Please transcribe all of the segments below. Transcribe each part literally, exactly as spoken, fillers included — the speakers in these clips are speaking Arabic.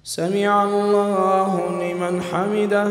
سمع الله لمن حمده.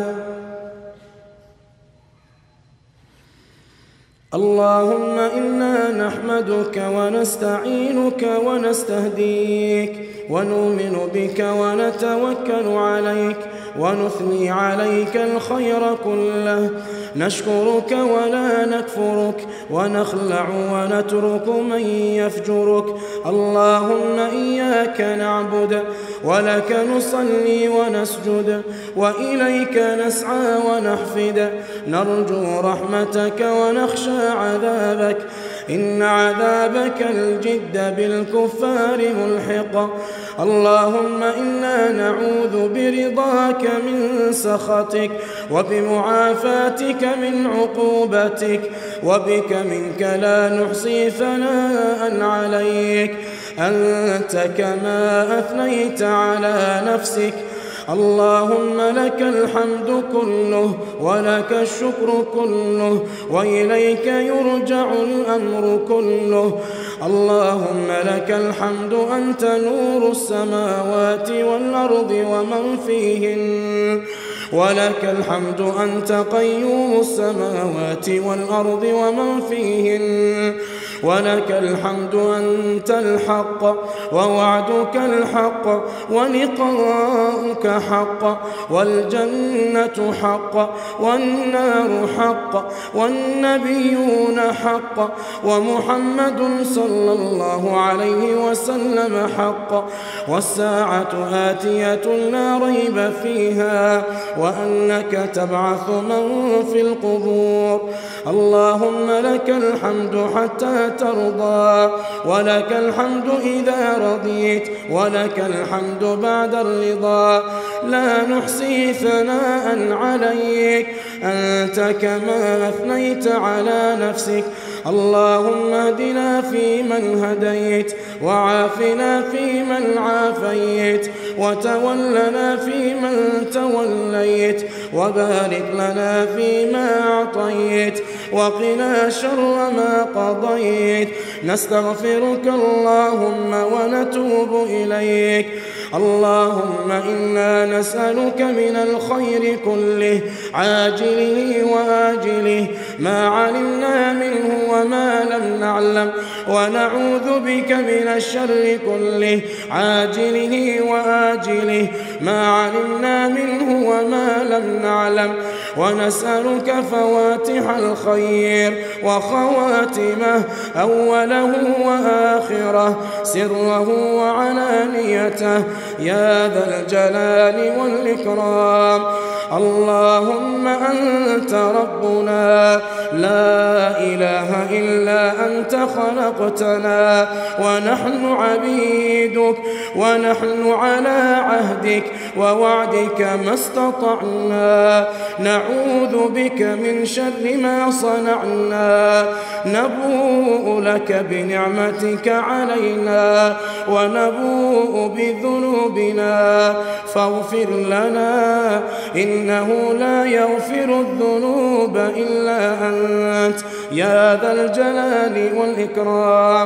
اللهم إنا نحمدك ونستعينك ونستهديك ونؤمن بك ونتوكل عليك ونثني عليك الخير كله، نشكرك ولا نكفرك ونخلع ونترك من يفجرك. اللهم إياك نعبد ولك نصلي ونسجد وإليك نسعى ونحفد، نرجو رحمتك ونخشى عذابك، إن عذابك الجد بالكفار ملحق. اللهم إنا نعوذ برضاك من سخطك وبمعافاتك من عقوبتك، وبك منك لا نحصي ثناء عليك، أنت كما أثنيت على نفسك. اللهم لك الحمد كله ولك الشكر كله وإليك يرجع الأمر كله. اللهم لك الحمد أنت نور السماوات والأرض ومن فيهن، ولك الحمد أنت قيوم السماوات والأرض ومن فيهن، ولك الحمد أنت الحق ووعدك الحق ولقاؤك حق والجنة حق والنار حق والنبيون حق ومحمد صلى الله عليه وسلم حق، والساعة آتية لا ريب فيها، وأنك تبعث من في القبور. اللهم لك الحمد حتى ترضى، ولك الحمد إذا رضيت، ولك الحمد بعد الرضا، لا نحصي ثناء عليك، أنت كما أثنيت على نفسك. اللهم اهدنا فيمن هديت، وعافنا فيمن عافيت، وتولنا فيمن توليت، وبارك لنا فيما أعطيت، وقنا شر ما قضيت. نستغفرك اللهم ونتوب إليك. اللهم إنا نسألك من الخير كله عاجله وآجله، ما علمنا منه وما لم نعلم، ونعوذ بك من الشر كله عاجله وآجله، ما علمنا منه وما لم نعلم، ونسألك فواتح الخير وخواتمه، أوله وآخره، سره وعلانيته، يا ذا الجلال والإكرام. اللهم أنت ربنا، لا إله إلا أنت، خلقتنا ونحن عبيدك، ونحن على عهدك ووعدك ما استطعنا، نعوذ بك من شر ما صنعنا، نبوء لك بنعمتك علينا ونبوء بذنوبنا، فاغفر لنا، إنه لا يغفر الذنوب إلا أنت، يا ذا الجلال والإكرام.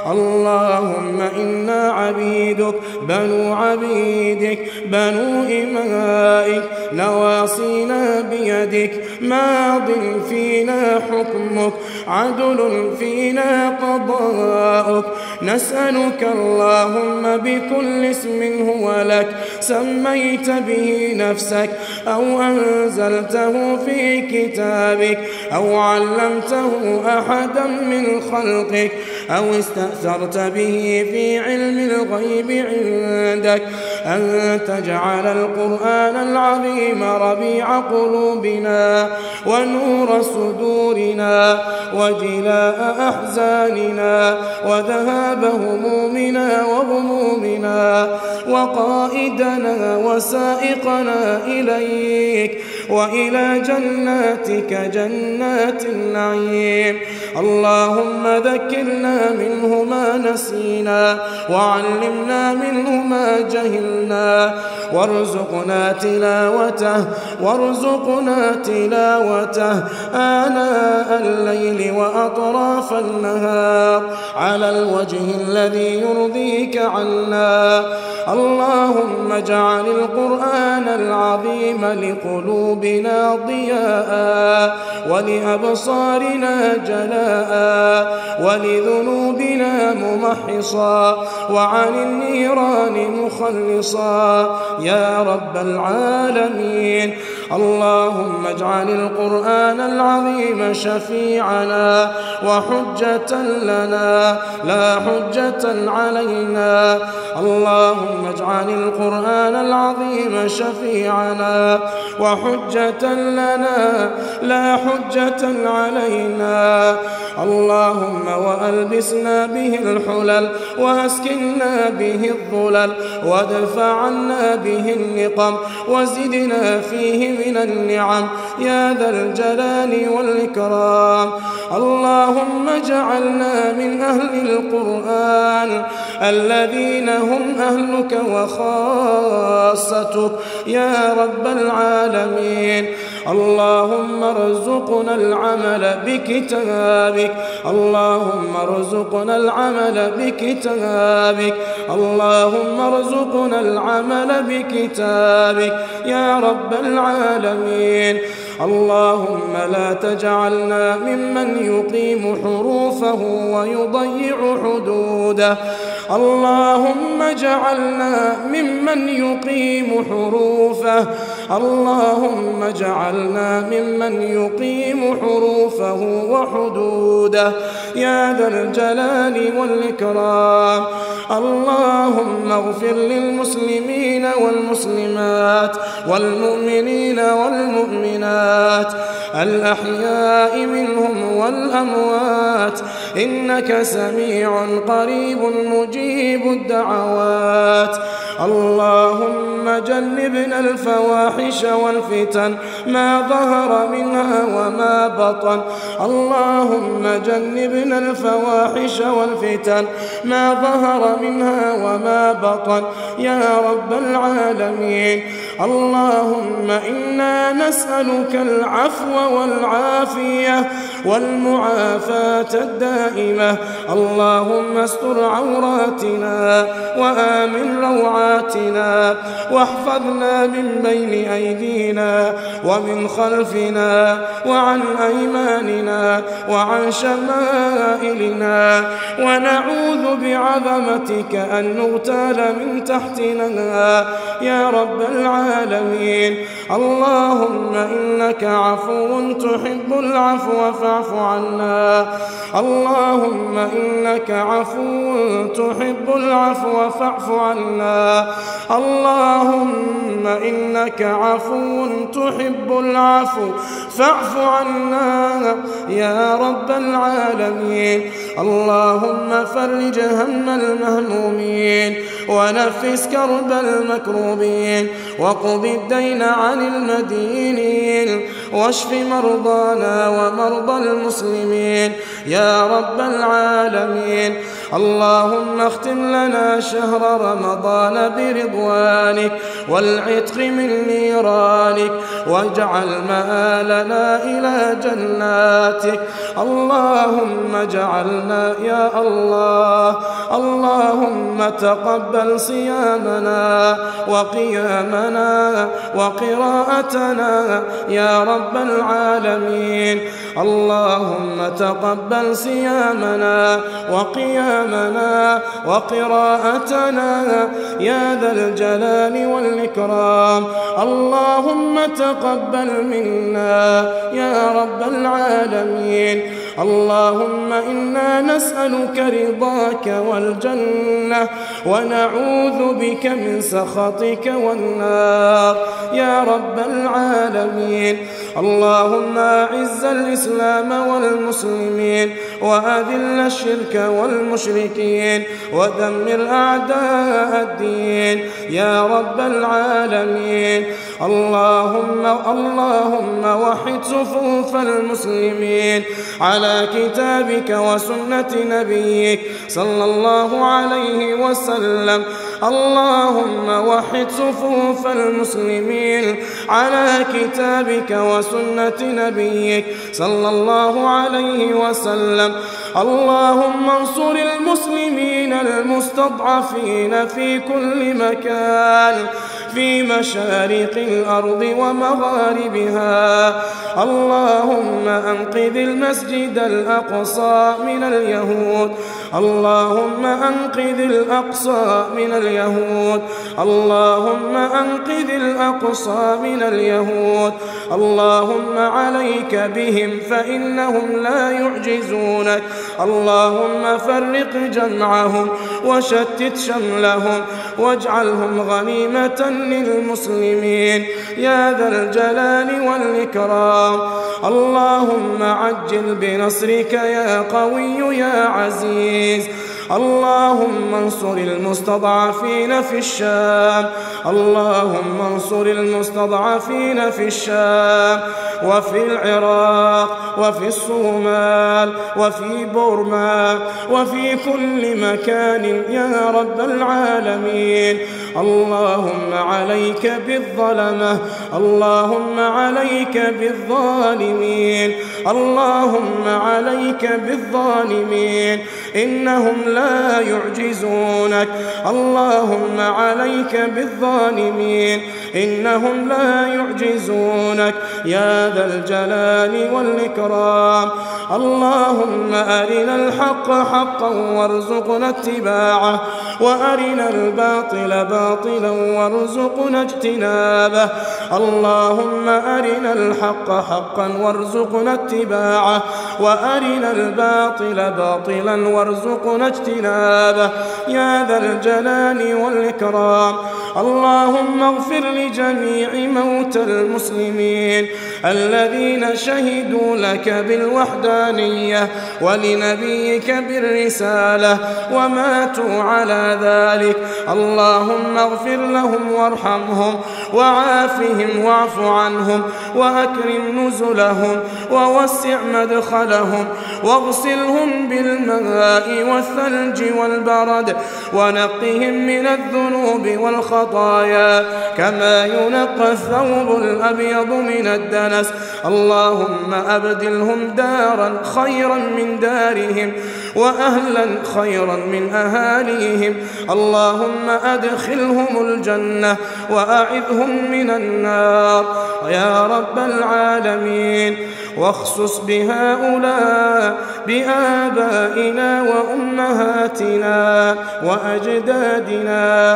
اللهم إنا عبيدك بنو عبيدك بنو إمائك، نواصينا بيدك، ماض فينا حكمك، عدل فينا قضاؤك. نسألك اللهم بكل اسم هو لك سميت به نفسك، أو أنزلته في كتابك، أو علمته أحدا من خلقك، أو استأثرت به في علم الغيب عندك، أن تجعل القرآن العظيم ربيع قلوبنا ونور صدورنا وجلاء أحزاننا وذهاب همومنا وغمومنا، وقائدنا وسائقنا إليك، وإلى جناتك جنات النعيم. اللهم ذكرنا منه ما نسينا وعلمنا منه ما جهلنا وارزقنا تلاوته وارزقنا تلاوته آناء الليل وأطراف النهار على الوجه الذي يرضيك عنا. اللهم اجعل القرآن العظيم لقلوبنا ضياء ولأبصارنا جلاء ولذنوبنا ممحصا وعن النيران مخلصا يا رب العالمين. اللهم اجعل القرآن العظيم شفيعنا وحجة لنا لا حجة علينا. اللهم اجعل القرآن العظيم شفيعنا وحجة لنا لا حجة علينا. اللهم وألبسنا به الحلل وأسكننا به الظلل وادفع عنا به النقم وزدنا فيه من النعم يا ذا الجلال والإكرام. اللهم اجعلنا من أهل القرآن الذين هم أهلك وخاصتك يا رب العالمين. اللهم ارزقنا العمل بكتابك اللهم ارزقنا العمل بكتابك اللهم ارزقنا العمل بكتابك يا رب العالمين. اللهم لا تجعلنا ممن يقيم حروفه ويضيع حدوده. اللهم اجعلنا ممن يقيم حروفه اللهم اجعلنا ممن يقيم حروفه وحدوده يا ذا الجلال والإكرام. اللهم اغفر للمسلمين والمسلمات والمؤمنين والمؤمنات الأحياء منهم والأموات إنك سميع قريب مجيب الدعوات. اللهم جنبنا الفواحش والفتن ما ظهر منها وما بطن. اللهم جنبنا الفواحش والفتن ما ظهر منها وما بطن يا رب العالمين. اللهم إنا نسألك العفو والعافية والمعافاة الدائمة. اللهم استر عوراتنا وآمن روعاتنا واحفظنا من بين أيدينا ومن خلفنا وعن أيماننا وعن شمائلنا ونعوذ بعظمتك أن نغتال من تحتنا يا رب العالمين. اللهم إنك عفو تحب العفو فاعف عنا. اللهم إنك عفو تحب العفو فاعف عنا. اللهم إنك عفو تحب العفو فاعف عنا يا رب العالمين. اللهم فرج هم المهمومين ونفس كرب المكروبين وقض الدين عن المدينين واشف مرضانا ومرضى المسلمين يا رب العالمين. اللهم اختم لنا شهر رمضان برضوانك والعتق من نيرانك واجعل مآلنا إلى جناتك. اللهم اجعلنا يا الله اللهم تقبل صيامنا وقيامنا وقراءتنا يا رب العالمين. اللهم تقبل صيامنا وقيامنا وقراءتنا يا ذا الجلال والإكرام. اللهم تقبل منا يا رب العالمين. اللهم إنا نسألك رضاك والجنة ونعوذ بك من سخطك والنار يا رب العالمين. اللهم أعز الإسلام والمسلمين وأذل الشرك والمشركين ودمر أعداء الدين يا رب العالمين. اللهم اللهم وحد صفوف المسلمين على كتابك وسنة نبيك صلى الله عليه وسلم. اللهم وحد صفوف المسلمين على كتابك وسنة نبيك صلى الله عليه وسلم. اللهم انصر المسلمين المستضعفين في كل مكان في مشارق الأرض ومغاربها. اللهم أنقذ المسجد الأقصى من اليهود. اللهم أنقذ الأقصى من اليهود. اللهم أنقذ الأقصى من اليهود. اللهم عليك بهم فإنهم لا يعجزونك. اللهم فرق جمعهم وشتت شملهم واجعلهم غنيمة للمسلمين يا ذا الجلال والإكرام. اللهم عجل بنصرك يا قوي يا عزيز. اللهم انصر المستضعفين في الشام. اللهم انصر المستضعفين في الشام وفي العراق وفي الصومال وفي بورما وفي كل مكان يا رب العالمين. اللهم عليك بالظلمة. اللهم عليك بالظالمين. اللهم عليك بالظالمين إنهم لا يعجزونك. اللهم عليك بالظالمين إنهم لا يعجزونك يا ذا الجلال والإكرام. اللهم أرنا الحق حقا وارزقنا اتباعه وأرنا الباطل باطلا وارزقنا اجتنابه. اللهم أرنا الحق حقا وارزقنا اتباعه وأرنا الباطل باطلا وارزقنا اجتنابه يا ذا الجلال والإكرام. اللهم اغفر لجميع موتى المسلمين الذين شهدوا لك بالوحدانية ولنبيك بالرسالة وماتوا على ذلك. اللهم اغفر لهم وارحمهم وعافهم واعف عنهم وأكرم نزلهم ووسع مدخلهم واغسلهم بالماء والثلج والبرد ونقهم من الذنوب والخطايا كما ينقى الثوب الأبيض من الدنس. اللهم أبدلهم دارا خيرا من دارهم وأهلا خيرا من أهاليهم. اللهم أدخلهم الجنة وأعذهم من النار يا رب العالمين. واخصص بهؤلاء بآبائنا وأمهاتنا وأجدادنا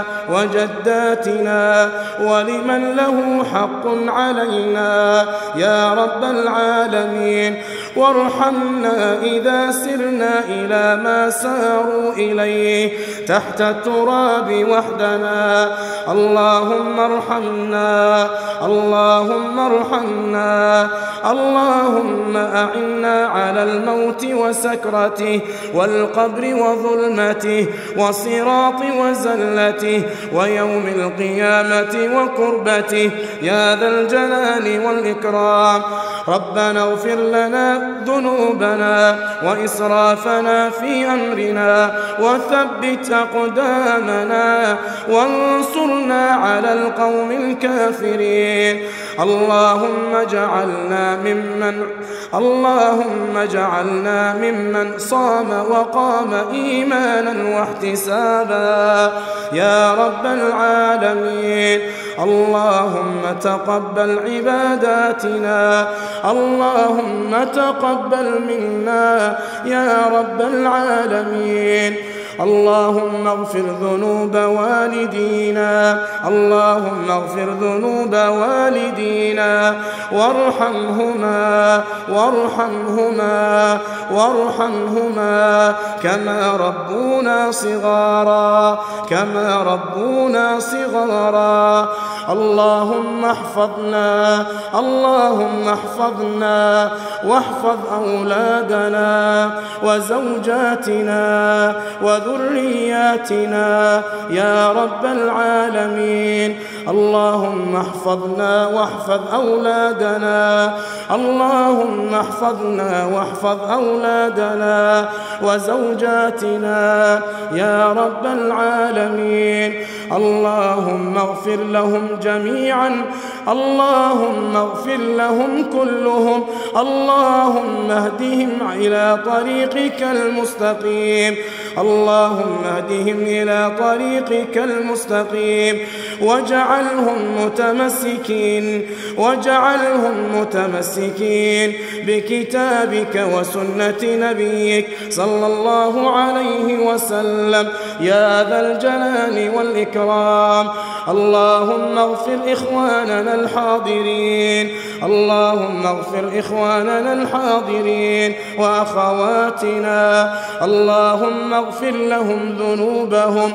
وجداتنا ولمن له حق علينا يا رب العالمين. وارحمنا إذا سرنا إلى ما ساروا إليه تحت التراب وحدنا. اللهم ارحمنا. اللهم ارحمنا. اللهم أعنا على الموت وسكرته والقبر وظلمته وصراط وزلته ويوم القيامة وكربته يا ذا الجلال والإكرام. ربنا اغفر لنا ذنوبنا وإسرافنا في أمرنا وثبت أقدامنا وانصرنا على القوم الكافرين. اللهم اجعلنا ممن اللهم اجعلنا ممن صام وقام إيمانا واحتسابا يا رب العالمين. اللهم تقبل عباداتنا. اللهم تقبل منا يا رب العالمين. اللهم اغفر ذنوب والدينا. اللهم اغفر ذنوب والدينا وارحمهما وارحمهما وارحمهما كما ربونا صغارا كما ربونا صغارا. اللهم احفظنا اللهم احفظنا واحفظ أولادنا وزوجاتنا وذرياتنا يا رب العالمين. اللهم احفظنا واحفظ أولادنا اللهم احفظنا واحفظ أولادنا وزوجاتنا يا رب العالمين. اللهم اغفر لهم جميعا اللهم اغفر لهم كلهم اللهم اهدهم إلى طريقك المستقيم اللهم اهدهم إلى طريقك المستقيم واجعلهم متمسكين واجعلهم متمسكين بكتابك وسنة نبيك صلى الله عليه وسلم يا ذا الجلال والإكرام. اللهم اغفر إخواننا الحاضرين اللهم اغفر إخواننا الحاضرين وأخواتنا اللهم اغفر لهم ذنوبهم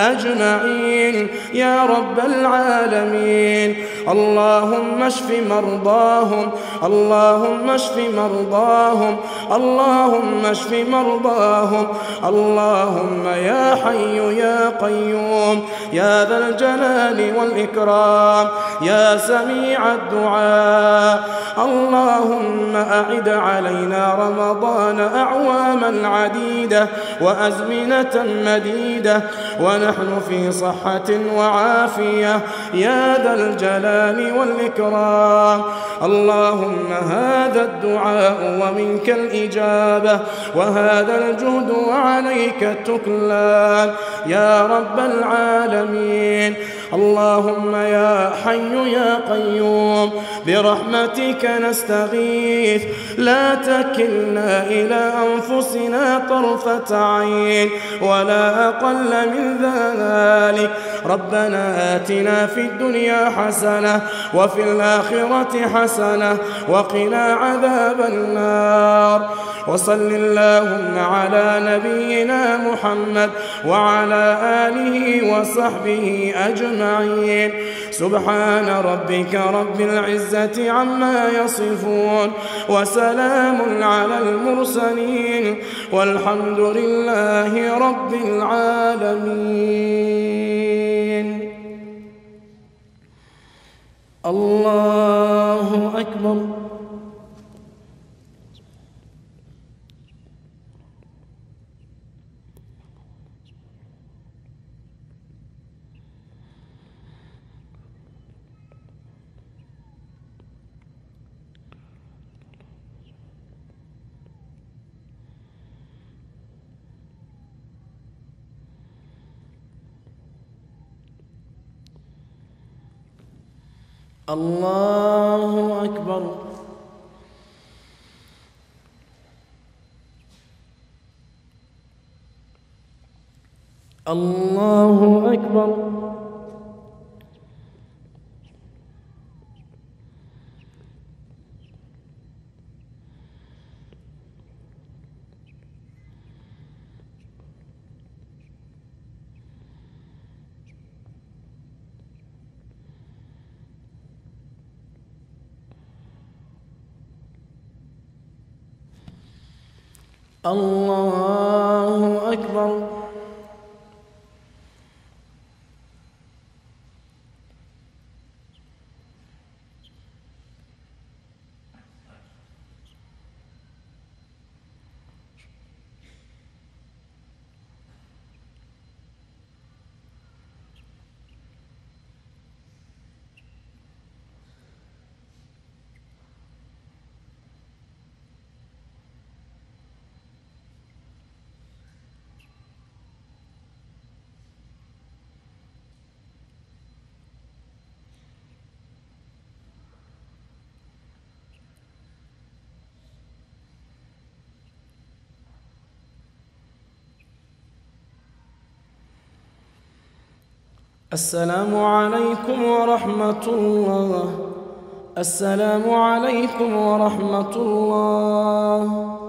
أجمعين يا رب العالمين. اللهم اشف مرضاهم اللهم اشف مرضاهم اللهم اشف مرضاهم اللهم يا حي يا قيوم يا ذا الجلال والإكرام يا سميع الدعاء. اللهم أعد علينا رمضان أعواما عديدة وأزمنة مديدة ونحن في صحة وعافية يا ذا الجلال والإكرام. اللهم هذا الدعاء ومنك الإجابة وهذا الجهد وعليك التكلان يا رب العالمين. اللهم يا حي يا قيوم برحمتك نستغيث لا تكلنا إلى أنفسنا طرفة عين ولا أقل من ذلك. ربنا آتنا في الدنيا حسنة وفي الآخرة حسنة وقنا عذاب النار. وصل اللهم على نبينا محمد وعلى آله وصحبه أجمعين. سبحان ربك رب العزة عما يصفون وسلام على المرسلين والحمد لله رب العالمين. الله أكبر. الله أكبر. الله أكبر. الله أكبر. السلام عليكم ورحمة الله. السلام عليكم ورحمة الله.